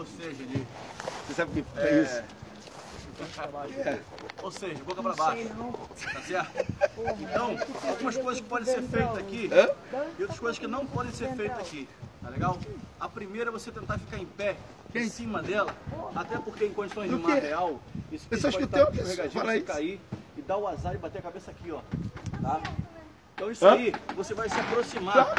seja, ele... Você sabe o que é isso? Ou seja, boca para baixo, tá certo? Então, algumas coisas que podem ser feitas aqui e outras coisas que não podem ser feitas aqui, tá legal? A primeira é você tentar ficar em pé, em cima dela, até porque em condições de mar real, isso aqui pode estar escorregadio, você cair e dar o azar e bater a cabeça aqui, ó, tá? Então isso aí, você vai se aproximar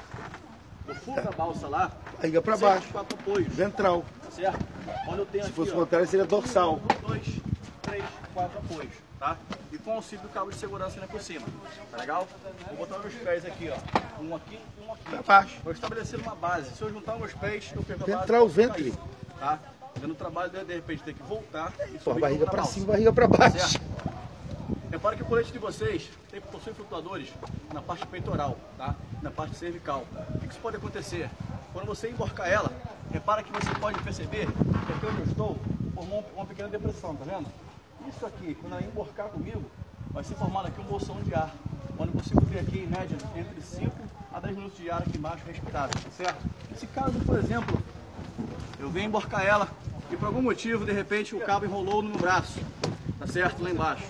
do fundo da balsa lá, barriga para baixo, apoios, ventral, certo? Onde eu tenho se aqui, fosse o contrário seria dorsal. 1, 2, 3, 4 apoios, tá? E com o auxílio do cabo de segurança por cima, tá legal? Vou botar meus pés aqui, ó, um aqui Para baixo. vou estabelecer uma base. Se eu juntar meus pés, eu perco a base. Ventral, ventre. Tá? Eu no trabalho, de repente, tem que voltar e Pô, subir barriga para balsa. cima, barriga para baixo. Certo? Repara que o colete de vocês possui flutuadores na parte peitoral, tá? Na parte cervical. O que isso pode acontecer? Quando você emborcar ela, repara que você pode perceber que aqui onde eu estou formou uma pequena depressão, tá vendo? Isso aqui, quando ela emborcar comigo, vai ser formado aqui um bolsão de ar, onde eu consigo ter aqui em média entre 5 a 10 minutos de ar aqui embaixo respirável, tá certo? Se caso, por exemplo, eu venho emborcar ela e por algum motivo, de repente, o cabo enrolou no meu braço, tá certo? Lá embaixo.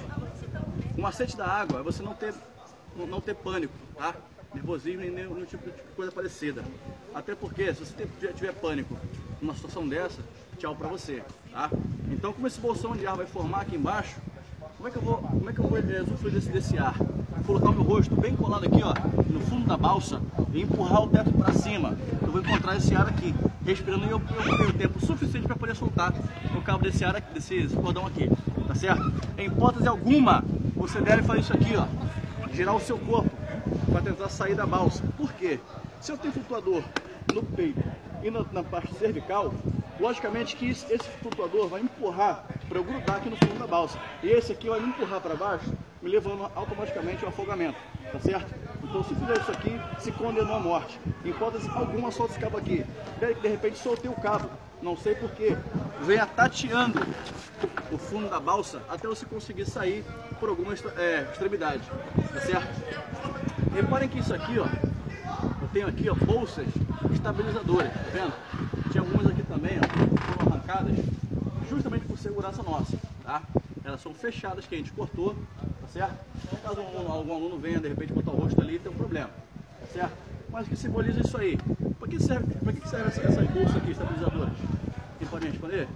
O macete da água é você não ter pânico, tá? Nervosismo nem nenhum tipo de coisa parecida. Até porque, se você tiver pânico numa situação dessa, tchau pra você, tá? Então, como esse bolsão de ar vai formar aqui embaixo, como é que eu vou usufruir desse ar? Vou colocar o meu rosto bem colado aqui, ó, no fundo da balsa e empurrar o teto para cima. Eu vou encontrar esse ar aqui, respirando, e eu tenho tempo suficiente para poder soltar o cabo desse ar aqui, desse cordão aqui, tá certo? Em hipótese alguma, você deve fazer isso aqui, ó, girar o seu corpo para tentar sair da balsa. Por quê? Se eu tenho flutuador no peito e na parte cervical, logicamente que esse flutuador vai empurrar para eu grudar aqui no fundo da balsa. E esse aqui vai me empurrar para baixo, me levando automaticamente ao afogamento, tá certo? Então, se fizer isso aqui, se condenou à morte. Em hipótese alguma, solta esse cabo aqui. De repente, soltei o cabo, não sei porquê. Venha tateando o fundo da balsa até você conseguir sair por alguma extremidade, tá certo? Reparem que isso aqui, ó, eu tenho aqui, ó, bolsas estabilizadoras, tá vendo? Tinha algumas aqui também, ó, foram arrancadas justamente por segurança nossa, tá? Elas são fechadas, que a gente cortou, tá certo? Então, caso algum aluno venha, de repente, botar o rosto ali, tem um problema, tá certo? Mas o que simboliza isso aí? Para que serve essas bolsas aqui, estabilizadoras? Quem pode me responder?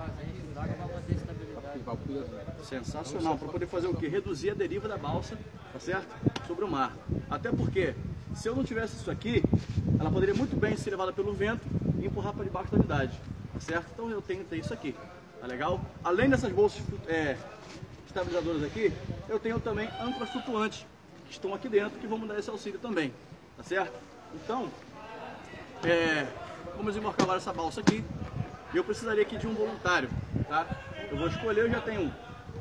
Sensacional, para poder fazer o que? Reduzir a deriva da balsa, tá certo? Sobre o mar. Até porque, se eu não tivesse isso aqui, ela poderia muito bem ser levada pelo vento e empurrar para debaixo da unidade, tá certo? Então eu tenho que ter isso aqui, tá legal? Além dessas bolsas estabilizadoras aqui, eu tenho também âncoras flutuantes, que estão aqui dentro, que vão me dar esse auxílio também, tá certo? Então, vamos embarcar agora essa balsa aqui, e eu precisaria aqui de um voluntário, tá? Eu vou escolher, eu já tenho um.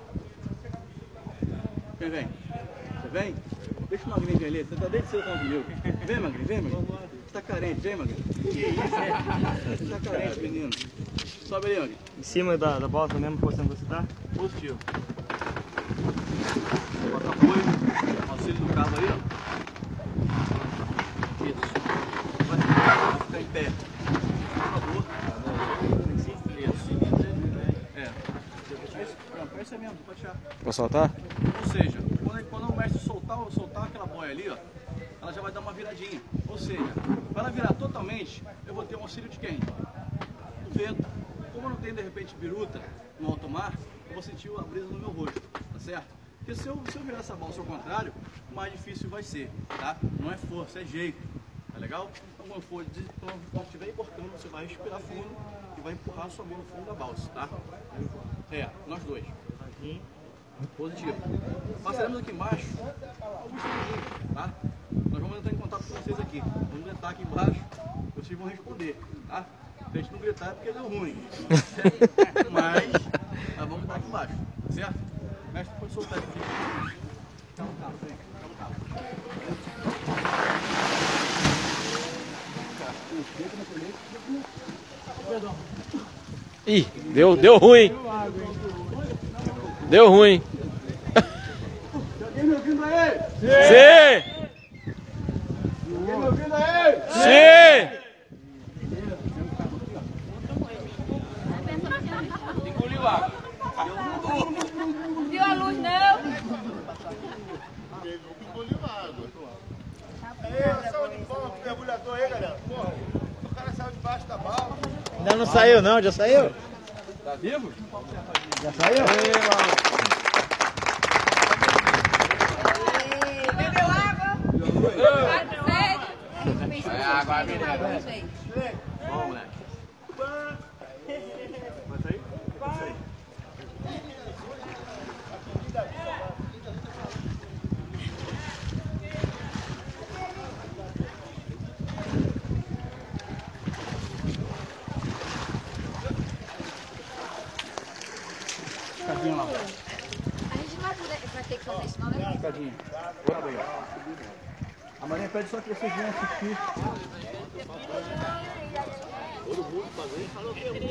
Quem vem? Você vem? Deixa o Magrinho vir ali, você tá desde cedo falando comigo. Vem, Magrinho, vem, Magrinho. Você tá carente, vem, Magrinho. Você tá carente, menino. Sobe ali, Magrinho. Em cima da balsa mesmo, posição que você tá? Positivo. Bota apoio, auxílio do cabo aí, ó. Isso. Vai ficar em pé. Por favor. Isso é mesmo, pode tirar. Posso soltar? Ou seja, quando o mestre soltar aquela boia ali, ó, ela já vai dar uma viradinha. Ou seja, para ela virar totalmente, eu vou ter um auxílio de quem? Do vento. Como eu não tenho de repente biruta no alto mar, eu vou sentir a brisa no meu rosto, tá certo? Porque se eu virar essa balsa ao contrário, mais difícil vai ser, tá? Não é força, é jeito, tá legal? Então quando estiver emborcando, você vai respirar fundo e vai empurrar a sua mão no fundo da balsa, tá? Nós dois. Positivo. Passaremos aqui embaixo alguns segundinhos, tá? Nós vamos entrar em contato com vocês aqui. Vamos gritar aqui embaixo, vocês vão responder, tá? Se a gente não gritar é porque deu ruim. Mas nós vamos gritar aqui embaixo, certo? O mestre pode soltar aqui. Calma o carro, vem. Calma o carro. Ih, deu ruim. Deu ruim. Alguém me ouvindo aí? Sim! Alguém me ouvindo aí? Sim! Ainda não saiu não, já saiu? Tá vivo? Já saiu? Bebeu água? Sério? É água, menina. Bom, moleque. Vai sair? Vai sair. Cadinho lá. A gente não vai ter que fazer isso, não, né? Cadinho. A Marinha pede só que vocês venham assistir. Todo mundo fazendo. Falou que eu vou.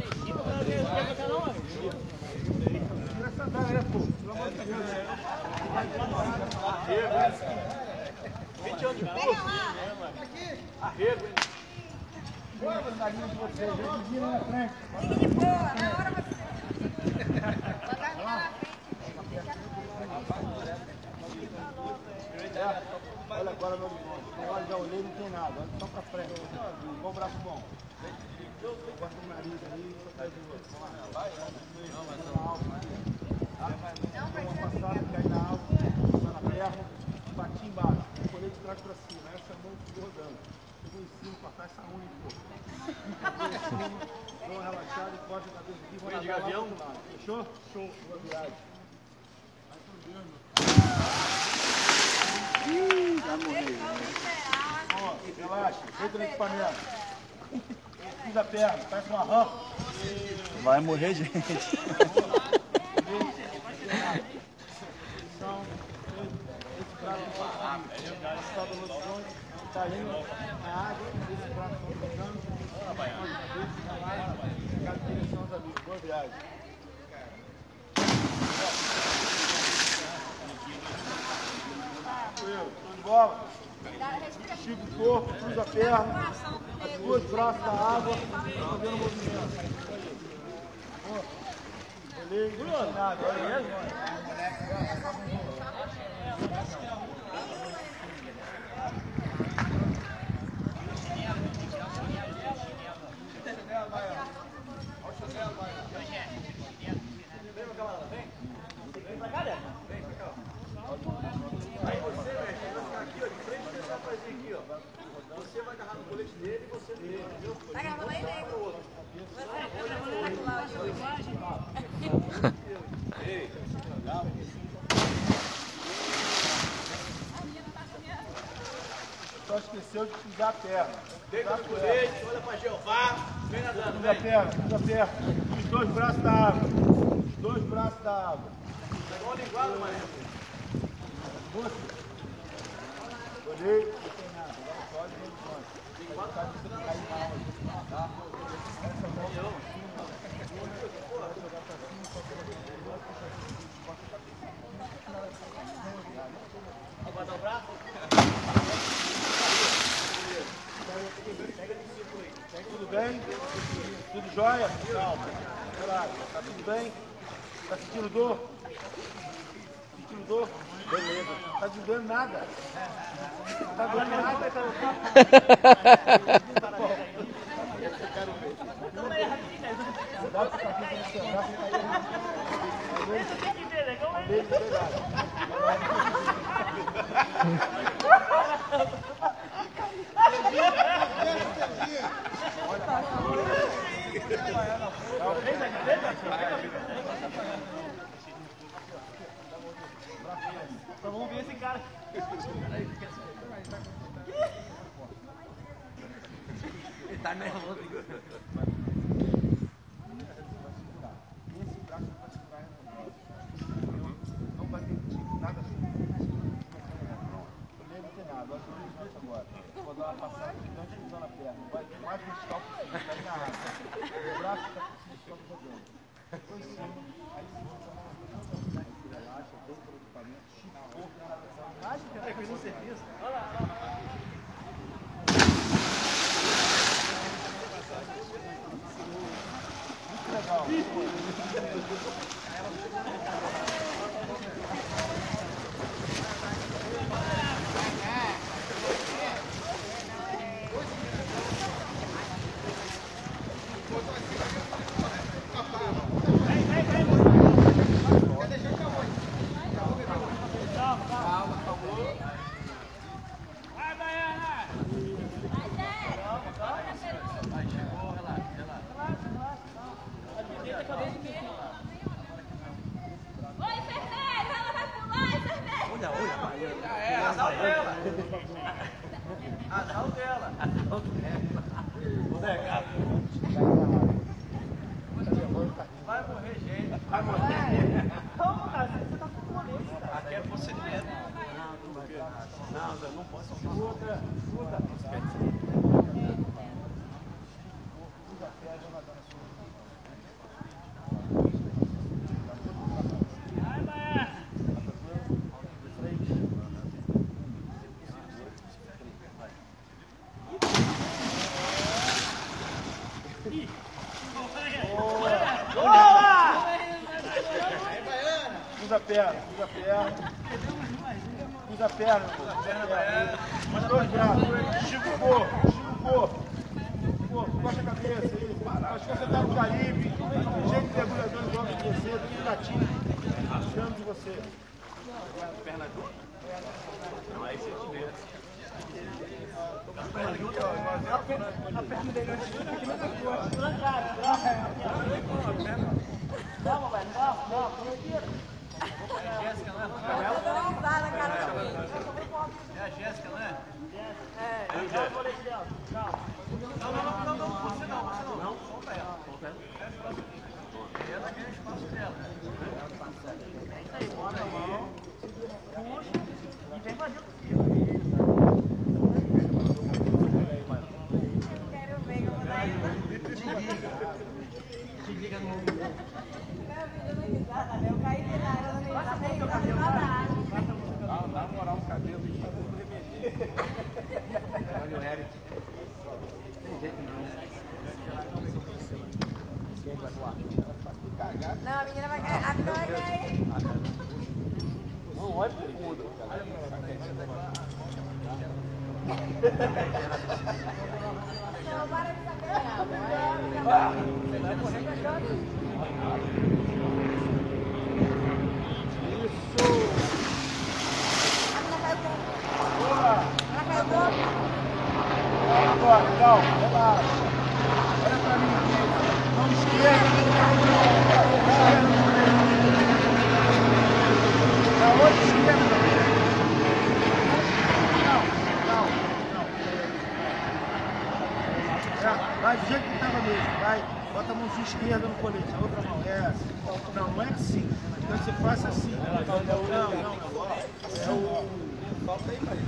Tira essa daga, pô. Pelo amor de Deus. 20 anos de curso. Arrego, hein? Bora, carinha de vocês, vira na frente. Fique de boa, na hora você... Só vai virar na frente. Olha agora no horizonte. Agora já olhei, não tem nada. Olha só pra frente. Bom braço bom. Bota o nariz aí, só cai de novo. Vamos lá. Vai. Não, mas não. Dá uma passada, cai na alça, passa na perna, bate embaixo. O colete traz pra cima. Essa mão fica rodando. Chegou em cima, passar essa unha um pouco. Dá uma relaxada e pode na cabeça aqui. Unha de gavião? Fechou? Show. Boa viagem. Ó, relaxa, deita no equipamento. Fiz a perna, parece uma rã. Vai morrer, gente. Tá indo na água, esse braço está tocando. Cada direção dos amigos. Boa viagem. Show de bola. Estica o corpo, cruza a perna, as duas braços da água, fazendo movimento. Olhei, não tem nada, olha mesmo? Você vai agarrar no colete dele e você dele, entendeu? Tá gravando aí, nego? Você tá gravando lá, Ei, Só esqueceu de pisar a perna. deita no colete, olha pra Jeová, vem nadando, Cruza a vem. perna, cruza a perna. Os dois braços da água. Os dois braços da água. Tá igual linguado, mané. Olhei, não tem nada. Agora pode ver o ponto. Linguado tá de cair na água. Tá? Essa mão pra cima. Vai jogar pra cima, só pra você. Vai dar o braço? Tudo bem? Tudo jóia? Calma. Relaxa. Tá tudo bem? Tá sentindo dor? Sentindo dor? Beleza. Tá doendo nada? Tá doendo nada? Dá pra ficar aqui no seu braço e cair. Então vamos ver esse cara. Ele tá nervoso. Esse braço vai segurar não vai ter nada assim. Não tem nada. Agora eu vou isso agora. Vou dar uma passada gigante usando a perna. Vai mais vertical possível. Vai na água. O braço está possível, só jogando. Foi em cima. Aí sim, relaxa, deita no equipamento, estica o corpo. Acho que vai fazer um serviço. Olha lá, olha lá. Muito legal. Cruza a perna, cruza a perna. Cruza a perna, os dois braços. Estica o corpo, estica o corpo. Costa a cabeça, isso. Acho que você tá no Caribe. Cheio de mergulhadores igual de você, tudo latinho. Tirando de você. Perna junto? Não, aí você tiver. A perna dele aqui não tá forte. Vamos, velho, vamos. É a Jéssica, não é? É a Jéssica, não é? É, eu vou ler dela. Não, você não. Solta ela. Ela quer espaço dela. É isso aí, bota a mão. Puxa e vem fazer o que Quero ver como vai. Te liga no... Eu caí de nada, eu nem nada. Dá moral no cabelo, bicho, pra não Olha o Eric. Tem jeito não. Não, a menina vai cair. A menina vai cair. Não, olha pro fundo. Não, para de sacanear. Vai correr cagado. Isso! A menina caiu com... Boa! Ela caiu com... Agora, calma, relaxa. Olha pra mim aqui. Mão esquerda. Na outra esquerda. Não. Vai do jeito que estava mesmo. Vai. Bota a mãozinha esquerda no colete. A outra mão. É assim. Não é assim. Então você faça assim. Não. É o... Falta aí, pai.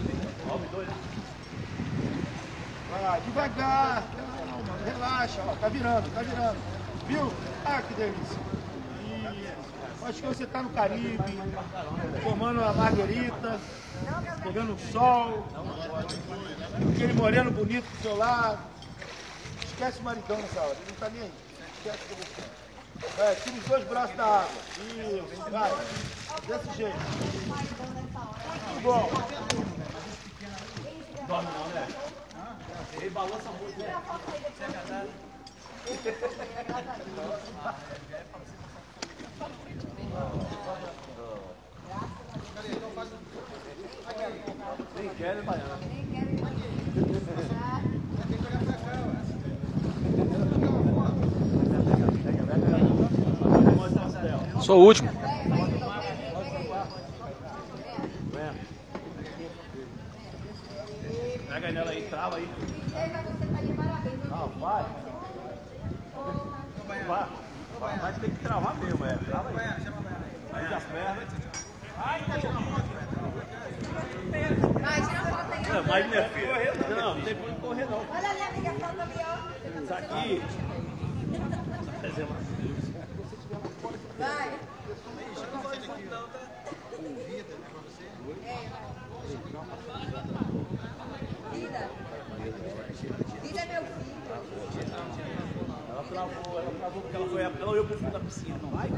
Vai, devagar, calma, relaxa, ó, tá virando, viu? Ah, que delícia. Isso. Acho que você tá no Caribe, tomando uma marguerita, pegando o sol, aquele moreno bonito do seu lado. Esquece o maridão nessa hora, ele não tá nem aí. Esquece o você. Vai, tira os dois braços da água. Isso, vai. Desse jeito. Muito bom. Dorme não, né? Ele balança muito, né? Você é casado? Nem quer, né, Baiana? Sou o último. Pega nela aí, trava aí. Ah, vai. Mas tem que travar mesmo, Trava aí. Aí as pernas. Vai, tira a foto aí. Mas minha filha, não tem por que correr não. Olha ali, amiga, a foto ali, ó. Isso aqui. Vai. Vida é meu filho. Ela travou porque ela olhou pro fundo da piscina. Não vai?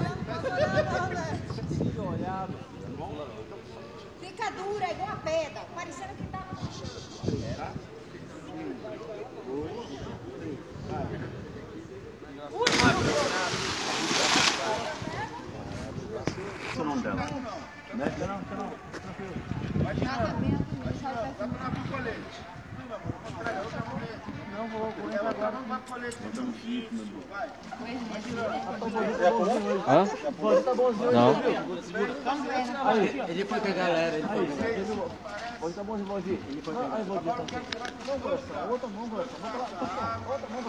Fica dura, é igual a pedra. Parecendo que tá... Esse é o nome dela. Não. Vai pro colete. Não vou agora. Vai pro colete. Vai. Hã? Não. Ele foi com a galera, ele foi. Hoje tá bom, Valdir. Ele foi pegar. Outra mão, Valdir. Outra mão,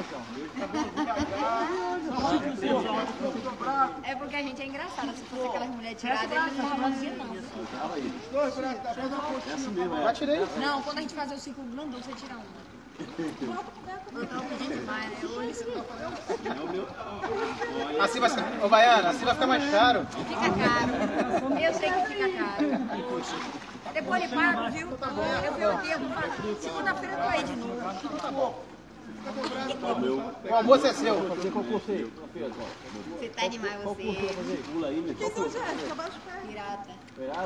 É porque a gente é engraçada. Se fosse aquelas mulheres tiradas, ele não tava fazendo não. Dois braços, tá fazendo a pontinha. Não, quando a gente fazer o ciclo grandão, você tira um. Não pedindo demais, né? Hoje isso Assim vai ficar, ô Baiana, assim vai ficar mais caro. fica caro. Eu sei que fica caro. Depois ele paga, viu? Eu vi o tempo. Segunda-feira eu tô aí de novo. O almoço é seu. Fazer qual curso aí, Pedro? Você tá demais, Qual curso vai você. fazer? Pula aí, meu. Qual curso? Pirata.